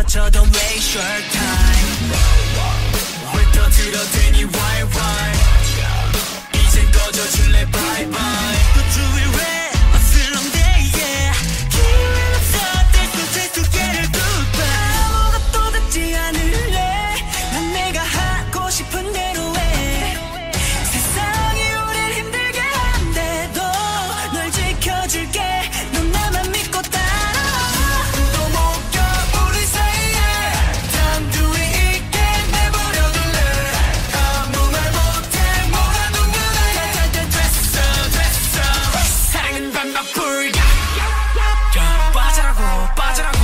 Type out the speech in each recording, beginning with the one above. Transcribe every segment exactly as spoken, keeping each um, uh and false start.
So don't waste your time. 왜 떠들어대니 why why 이젠 꺼져줄래 bye bye. But do it right, I feel long day yeah. 기회는 없어 there's no chance to get it goodbye. 아무것도 듣지 않을래. 난 내가 하고 싶은 대로 해. 세상이 우릴 힘들게 한데도 널 지켜줄게. 넌 나만 믿고 따라와. 또 못 가 우리 사이에 단둘이 있게 내버려둘래. 아무 말 못해 몰아놓는 애. 됐어 됐어 사랑은 반박불가. 빠져라고 빠져라고.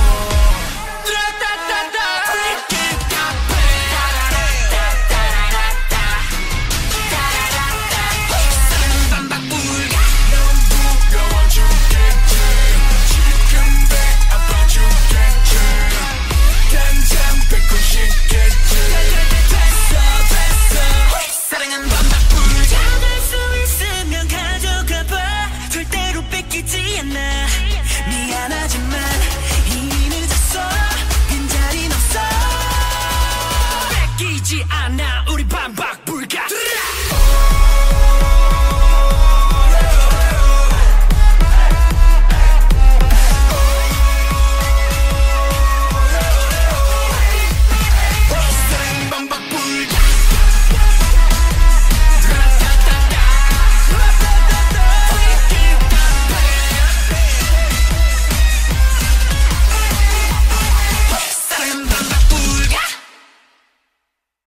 미안하지만 이미 늦었어. 빈자리는 없어. 뺏기지 않아.